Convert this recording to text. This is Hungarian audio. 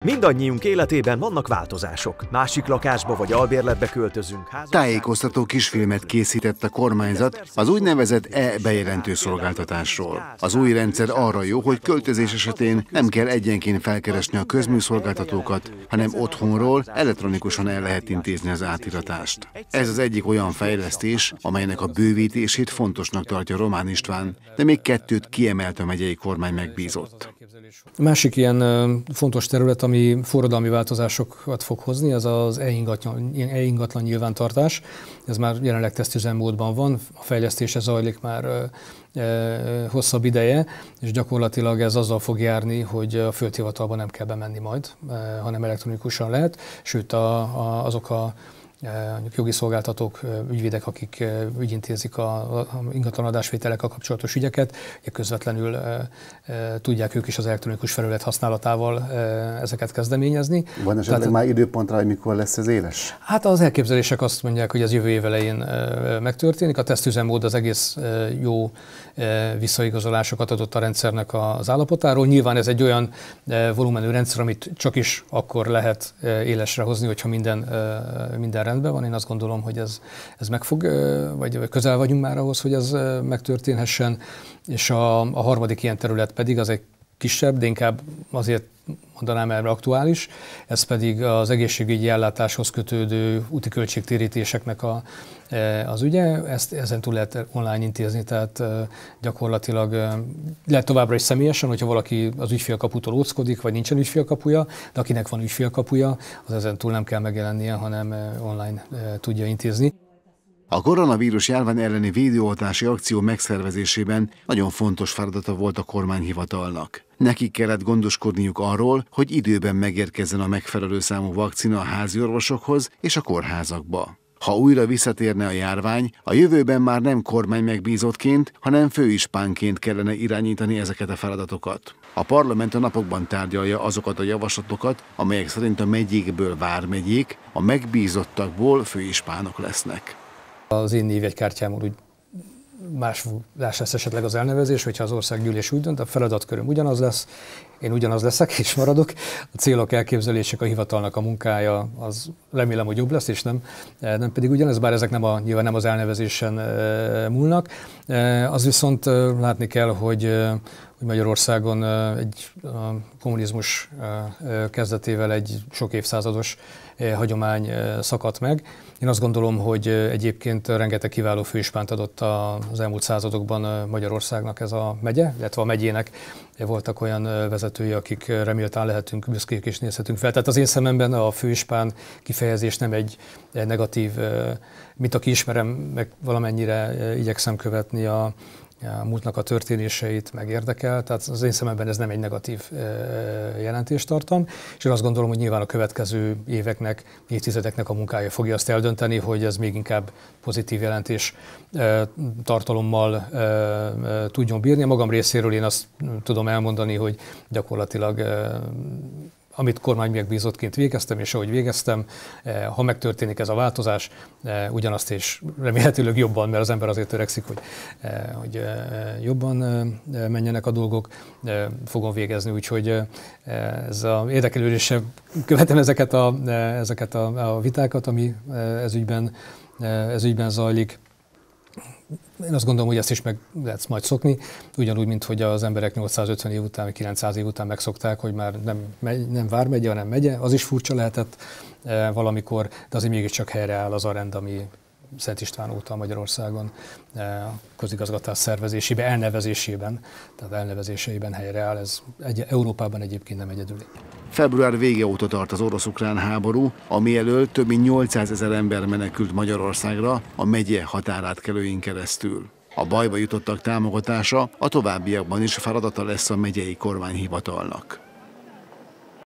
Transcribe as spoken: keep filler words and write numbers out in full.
Mindannyiunk életében vannak változások. Másik lakásba vagy albérletbe költözünk. Tájékoztató kisfilmet készített a kormányzat az úgynevezett e-bejelentő szolgáltatásról. Az új rendszer arra jó, hogy költözés esetén nem kell egyenként felkeresni a közműszolgáltatókat, hanem otthonról elektronikusan el lehet intézni az átiratást. Ez az egyik olyan fejlesztés, amelynek a bővítését fontosnak tartja Román István, de még kettőt kiemelt a megyei kormány megbízott. A másik ilyen fontos terület, ami forradalmi változásokat fog hozni, ez az e-ingatlan, e-ingatlan nyilvántartás. Ez már jelenleg tesztüzemmódban van, a fejlesztése zajlik már e, e, hosszabb ideje, és gyakorlatilag ez azzal fog járni, hogy a földhivatalba nem kell bemenni majd, e, hanem elektronikusan lehet, sőt a, a, azok a jogi szolgáltatók, ügyvédek, akik ügyintézik a ingatlanadásvételekkel kapcsolatos ügyeket, közvetlenül tudják ők is az elektronikus felület használatával ezeket kezdeményezni. Van esetleg Tehát, már időpontra, hogy mikor lesz ez éles? Hát az elképzelések azt mondják, hogy ez jövő év elején megtörténik. A tesztüzemmód az egész jó visszaigazolásokat adott a rendszernek az állapotáról. Nyilván ez egy olyan volumenű rendszer, amit csak is akkor lehet élesre hozni, hogyha minden, minden rendben van. Én azt gondolom, hogy ez, ez meg fog, vagy közel vagyunk már ahhoz, hogy ez megtörténhessen. És a, a harmadik ilyen terület pedig az egy kisebb, de inkább azért mondanám erre aktuális, ez pedig az egészségügyi ellátáshoz kötődő úti költségtérítéseknek a, az ügye. Ezt ezen túl lehet online intézni, tehát gyakorlatilag lehet továbbra is személyesen, hogyha valaki az ügyfélkaputól óckodik, vagy nincsen ügyfélkapuja, de akinek van ügyfélkapuja, az ezen túl nem kell megjelennie, hanem online tudja intézni. A koronavírus járvány elleni védőoltási akció megszervezésében nagyon fontos feladata volt a kormányhivatalnak. Nekik kellett gondoskodniuk arról, hogy időben megérkezzen a megfelelő számú vakcina a házi orvosokhoz és a kórházakba. Ha újra visszatérne a járvány, a jövőben már nem kormány megbízottként, hanem főispánként kellene irányítani ezeket a feladatokat. A parlament a napokban tárgyalja azokat a javaslatokat, amelyek szerint a megyékből vármegyék, a megbízottakból főispánok lesznek. Az én névjegykártyámon úgy más lesz esetleg az elnevezés, hogyha az országgyűlés úgy dönt, a feladatköröm ugyanaz lesz, én ugyanaz leszek és maradok. A célok, elképzelések, a hivatalnak a munkája, az remélem, hogy jobb lesz, és nem, nem pedig ugyanez, bár ezek nem a, nyilván nem az elnevezésen múlnak. Az viszont látni kell, hogy hogy Magyarországon egy a kommunizmus kezdetével egy sok évszázados hagyomány szakadt meg. Én azt gondolom, hogy egyébként rengeteg kiváló főispánt adott az elmúlt századokban Magyarországnak ez a megye, illetve a megyének voltak olyan vezetői, akik reméltán lehetünk büszkék és nézhetünk fel. Tehát az én szememben a főispán kifejezés nem egy negatív, mint aki ismerem, meg valamennyire igyekszem követni a a múltnak a történéseit, meg érdekel, tehát az én szememben ez nem egy negatív jelentéstartam, és én azt gondolom, hogy nyilván a következő éveknek, évtizedeknek a munkája fogja azt eldönteni, hogy ez még inkább pozitív jelentés tartalommal tudjon bírni. A magam részéről én azt tudom elmondani, hogy gyakorlatilag amit kormány megbízottként végeztem, és ahogy végeztem, ha megtörténik ez a változás, ugyanazt és remélhetőleg jobban, mert az ember azért törekszik, hogy, hogy jobban menjenek a dolgok, fogom végezni, úgyhogy ez a érdeklődéssel követem ezeket a, ezeket a, a vitákat, ami ez ügyben, ez ügyben zajlik. Én azt gondolom, hogy ezt is meg lehet majd szokni, ugyanúgy, mint hogy az emberek nyolcszázötven év után, vagy kilencszáz év után megszokták, hogy már nem, nem vármegye, hanem megye. Az is furcsa lehetett e, valamikor, de azért mégiscsak helyreáll az a rend, ami Szent István óta Magyarországon e, a közigazgatás szervezésében, elnevezésében, tehát elnevezéseiben helyreáll. Ez egy, Európában egyébként nem egyedül. Február vége óta tart az orosz-ukrán háború, ami elől több mint nyolcszázezer ember menekült Magyarországra a megye határátkelőin keresztül. A bajba jutottak támogatása a továbbiakban is feladata lesz a megyei kormányhivatalnak.